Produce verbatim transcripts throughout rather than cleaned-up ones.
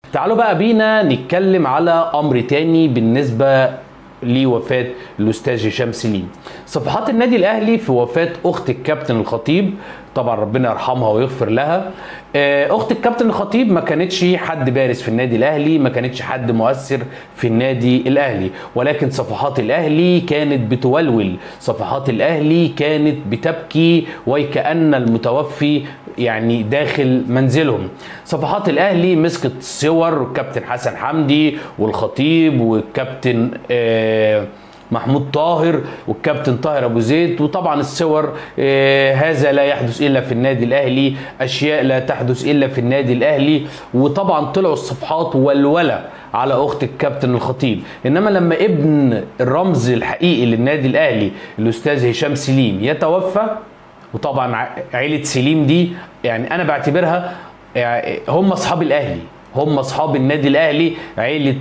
تعالوا بقى بينا نتكلم على امر تاني بالنسبه لوفاه الاستاذ هشام سليم. صفحات النادي الاهلي في وفاه اخت الكابتن الخطيب، طبعا ربنا يرحمها ويغفر لها. اخت الكابتن الخطيب ما كانتش حد بارز في النادي الاهلي، ما كانتش حد مؤثر في النادي الاهلي، ولكن صفحات الاهلي كانت بتولول، صفحات الاهلي كانت بتبكي وكأن المتوفي يعني داخل منزلهم. صفحات الاهلي مسكت صور الكابتن حسن حمدي والخطيب والكابتن آه محمود طاهر والكابتن طاهر ابو زيد، وطبعا الصور آه هذا لا يحدث الا في النادي الاهلي، اشياء لا تحدث الا في النادي الاهلي. وطبعا طلعوا الصفحات والولا على اخت الكابتن الخطيب. انما لما ابن الرمز الحقيقي للنادي الاهلي الاستاذ هشام سليم يتوفى، وطبعا عيله سليم دي يعني انا بعتبرها هم اصحاب الاهلي، هم اصحاب النادي الاهلي، عيله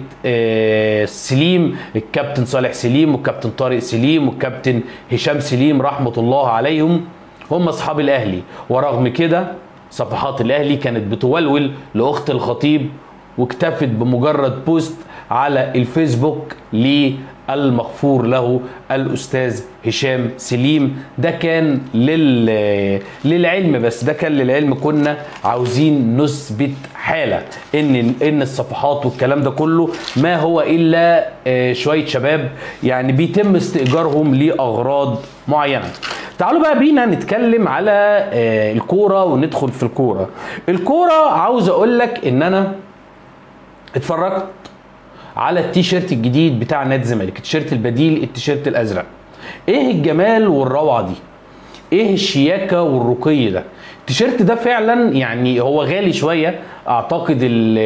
سليم، الكابتن صالح سليم والكابتن طارق سليم والكابتن هشام سليم رحمه الله عليهم، هم اصحاب الاهلي. ورغم كده صفحات الاهلي كانت بتولول لاخت الخطيب، واكتفت بمجرد بوست على الفيسبوك للمغفور له الاستاذ هشام سليم. ده كان لل... للعلم، بس ده كان للعلم، كنا عاوزين نثبت حاله ان ان الصفحات والكلام ده كله ما هو الا شويه شباب يعني بيتم استئجارهم لاغراض معينه. تعالوا بقى بينا نتكلم على الكوره وندخل في الكوره. الكوره عاوز اقول لك ان انا اتفرجت على التيشيرت الجديد بتاع نادي الزمالك، التيشيرت البديل، التيشيرت الازرق. ايه الجمال والروعه دي، ايه الشياكه والرقي ده. التيشيرت ده فعلا يعني هو غالي شويه، اعتقد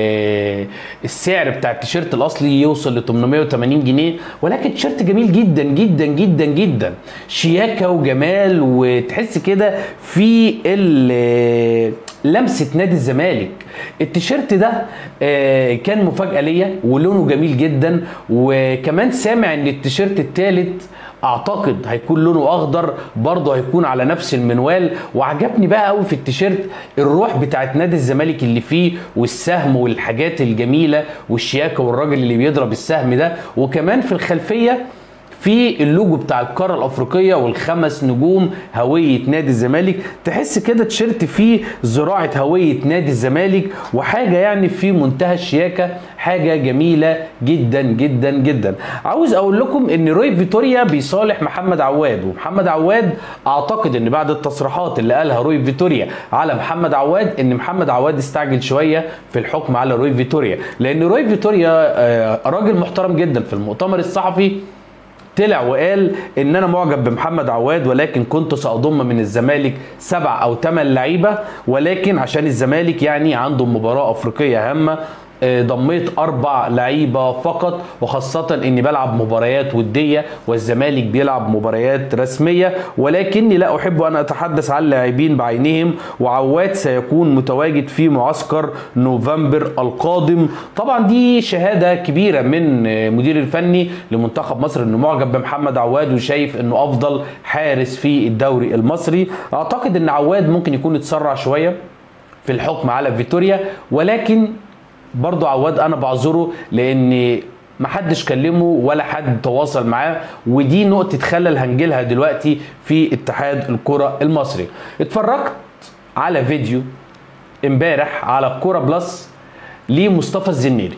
السعر بتاع التيشيرت الاصلي يوصل ل ثمانمائة وثمانين جنيه، ولكن تيشيرت جميل جدا جدا جدا جدا، شياكه وجمال، وتحس كده في لمسه نادي الزمالك. التيشيرت ده كان مفاجاه ليا ولونه جميل جدا، وكمان سامع ان التيشيرت الثالث اعتقد هيكون لونه اخضر برضه، هيكون على نفس المنوال. وعجبني بقى قوي في التيشيرت الروح بتاعت نادي الزمالك اللي فيه، والسهم والحاجات الجميله والشياكه، والراجل اللي بيضرب السهم ده، وكمان في الخلفيه في اللوجو بتاع القاره الافريقيه والخمس نجوم هويه نادي الزمالك. تحس كده تيشيرت فيه زراعه هويه نادي الزمالك، وحاجه يعني في منتهى الشياكه، حاجه جميله جدا جدا جدا. عاوز اقول لكم ان روي فيتوريا بيصالح محمد عواد، ومحمد عواد اعتقد ان بعد التصريحات اللي قالها روي فيتوريا على محمد عواد ان محمد عواد استعجل شويه في الحكم على روي فيتوريا، لان روي فيتوريا راجل محترم جدا في المؤتمر الصحفي طلع وقال ان انا معجب بمحمد عواد، ولكن كنت ساضم من الزمالك سبع او ثمان لعيبه، ولكن عشان الزمالك يعني عنده مباراه افريقيه هامه ضميت اربع لعيبه فقط، وخاصه اني بلعب مباريات وديه والزمالك بيلعب مباريات رسميه، ولكني لا احب ان اتحدث عن لاعبين بعينهم. وعواد سيكون متواجد في معسكر نوفمبر القادم. طبعا دي شهاده كبيره من مدير الفني لمنتخب مصر انه معجب بمحمد عواد وشايف انه افضل حارس في الدوري المصري. اعتقد ان عواد ممكن يكون اتسرع شويه في الحكم على فيتوريا، ولكن برضو عواد انا بعذره لان محدش كلمه ولا حد تواصل معاه، ودي نقطة خلل هنجيلها دلوقتي في اتحاد الكرة المصري. اتفرجت على فيديو امبارح على الكرة بلس لمصطفى الزنيري،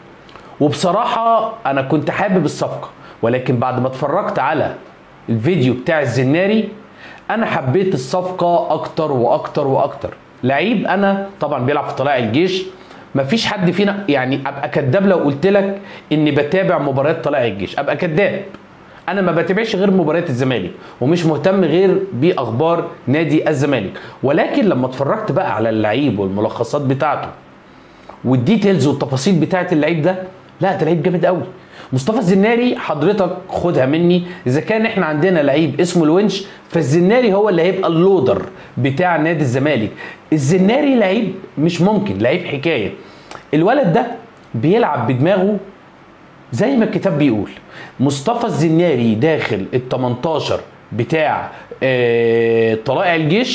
وبصراحة انا كنت حابب الصفقة، ولكن بعد ما اتفرجت على الفيديو بتاع الزناري انا حبيت الصفقة اكتر واكتر واكتر. لعيب انا طبعا بيلعب في طلائع الجيش، مفيش حد فينا يعني ابقى كداب لو قلت لك اني بتابع مباريات طلائع الجيش، ابقى كداب. انا ما بتابعش غير مباريات الزمالك ومش مهتم غير باخبار نادي الزمالك، ولكن لما اتفرجت بقى على اللعيب والملخصات بتاعته والديتيلز والتفاصيل بتاعه اللعيب ده، لا ده لعيب جامد قوي. مصطفى الزناري حضرتك خدها مني، اذا كان احنا عندنا لعيب اسمه الونش، فالزناري هو اللي هيبقى اللودر بتاع نادي الزمالك. الزناري لعيب مش ممكن، لعيب حكايه. الولد ده بيلعب بدماغه زي ما الكتاب بيقول. مصطفى الزناري داخل ال تمنتاشر بتاع طلائع الجيش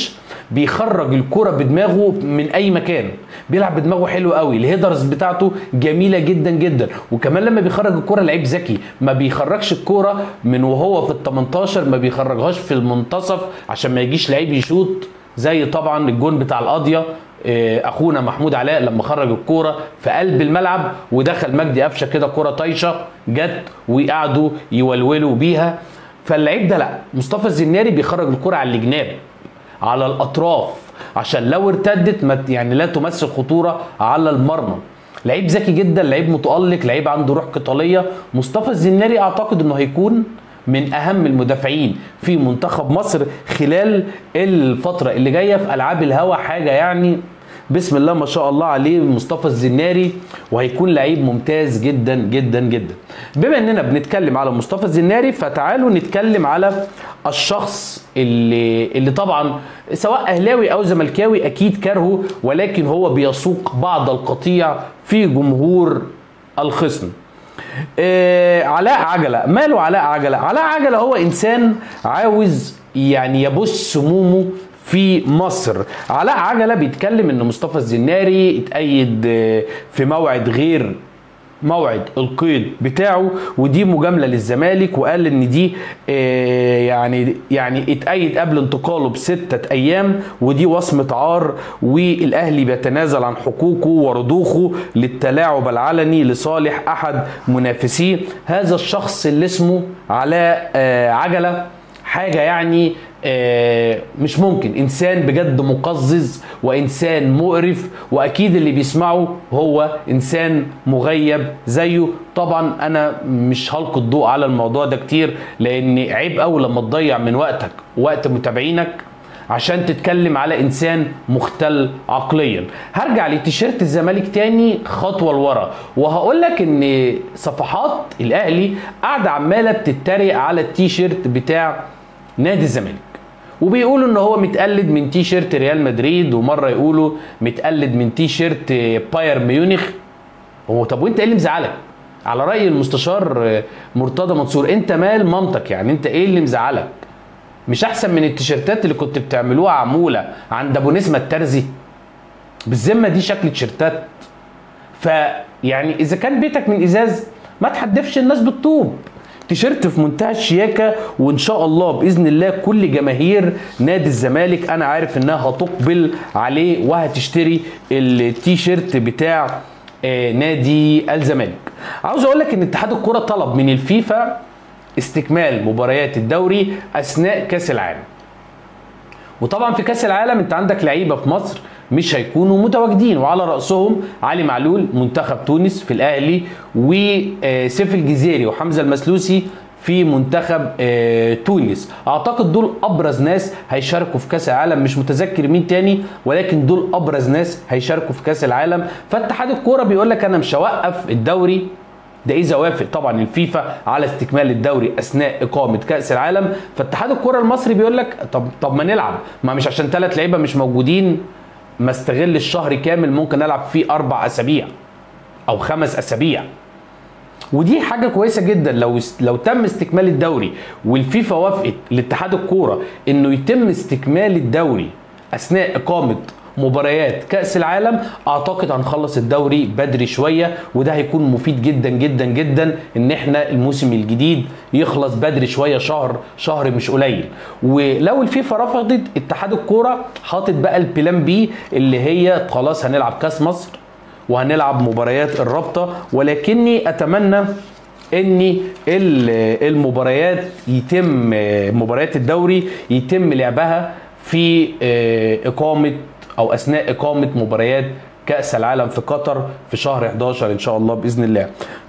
بيخرج الكرة بدماغه من اي مكان، بيلعب بدماغه حلو قوي، الهيدرز بتاعته جميله جدا جدا، وكمان لما بيخرج الكرة لعيب ذكي، ما بيخرجش الكرة من وهو في ال تمنتاشر، ما بيخرجهاش في المنتصف عشان ما يجيش لعيب يشوط زي طبعا الجون بتاع القاضيه اخونا محمود علاء لما خرج الكوره في قلب الملعب ودخل مجدي قفشه كده كوره طايشه جت وقعدوا يولولوا بيها. فاللعيب ده لا، مصطفى الزناري بيخرج الكوره على الجناب على الاطراف عشان لو ارتدت ما يعني لا تمثل خطوره على المرمى. لعيب ذكي جدا، لعيب متالق، لعيب عنده روح قتاليه. مصطفى الزناري اعتقد انه هيكون من اهم المدافعين في منتخب مصر خلال الفتره اللي جايه في العاب الهوا، حاجه يعني بسم الله ما شاء الله عليه مصطفى الزناري، وهيكون لعيب ممتاز جدا جدا جدا. بما اننا بنتكلم على مصطفى الزناري فتعالوا نتكلم على الشخص اللي اللي طبعا سواء اهلاوي او زملكاوي اكيد كرهه، ولكن هو بيسوق بعض القطيع في جمهور الخصم. آه علاء عجلة. ماله علاء عجلة؟ علاء عجلة هو إنسان عاوز يعني يبث سمومه في مصر. علاء عجلة بيتكلم إن مصطفى الزناري اتأيد في موعد غير موعد القيد بتاعه، ودي مجامله للزمالك، وقال ان دي آه يعني يعني اتأيد قبل انتقاله بستة ايام، ودي وصمه عار، والاهلي بيتنازل عن حقوقه ورضوخه للتلاعب العلني لصالح احد منافسيه. هذا الشخص اللي اسمه علاء آه عجله حاجه يعني آه مش ممكن، انسان بجد مقزز وانسان مقرف، واكيد اللي بيسمعه هو انسان مغيب زيه. طبعا انا مش هلقي الضوء على الموضوع ده كتير، لان عيب قوي لما تضيع من وقتك ووقت متابعينك عشان تتكلم على انسان مختل عقليا. هرجع لتيشيرت الزمالك تاني خطوه لورا، وهقول لك ان صفحات الاهلي قاعده عماله بتتريق على التيشيرت بتاع نادي الزمالك، وبيقولوا ان هو متقلد من تي شيرت ريال مدريد، ومره يقولوا متقلد من تي شيرت بايرن ميونخ. هو طب وانت ايه اللي مزعلك؟ على راي المستشار مرتضى منصور، انت مال مامتك؟ يعني انت ايه اللي مزعلك؟ مش احسن من التيشيرتات اللي كنت بتعملوها عموله عند ابو نسمه الترزي؟ بالذمه دي شكل تيشيرتات. فيعني اذا كان بيتك من ازاز ما تحدفش الناس بالطوب. تيشيرت في منتهى الشياكه، وان شاء الله باذن الله كل جماهير نادي الزمالك انا عارف انها هتقبل عليه وهتشتري التيشيرت بتاع نادي الزمالك. عاوز اقول لك ان اتحاد الكره طلب من الفيفا استكمال مباريات الدوري اثناء كاس العالم. وطبعا في كاس العالم انت عندك لعيبه في مصر مش هيكونوا متواجدين، وعلى راسهم علي معلول منتخب تونس في الاهلي، وسيف الجزيري وحمزه المسلوسي في منتخب تونس. اعتقد دول ابرز ناس هيشاركوا في كاس العالم، مش متذكر مين تاني، ولكن دول ابرز ناس هيشاركوا في كاس العالم. فاتحاد الكوره بيقول لك انا مش هوقف الدوري ده اذا وافق طبعا الفيفا على استكمال الدوري اثناء اقامه كاس العالم. فاتحاد الكوره المصري بيقول لك طب طب ما نلعب، ما مش عشان ثلاث لعيبه مش موجودين ما استغل الشهر كامل، ممكن العب فيه اربع اسابيع او خمس اسابيع. ودي حاجه كويسه جدا لو لو تم استكمال الدوري، والفيفا وافقت لاتحاد الكوره انه يتم استكمال الدوري اثناء اقامه مباريات كاس العالم. اعتقد هنخلص الدوري بدري شويه، وده هيكون مفيد جدا جدا جدا ان احنا الموسم الجديد يخلص بدري شويه، شهر شهر مش قليل. ولو الفيفا رفضت، اتحاد الكوره حاطط بقى البلان بي اللي هي خلاص هنلعب كاس مصر وهنلعب مباريات الرابطه. ولكني اتمنى ان المباريات يتم مباريات الدوري يتم لعبها في اقامه او اثناء اقامه مباريات كاس العالم في قطر في شهر حداشر ان شاء الله باذن الله.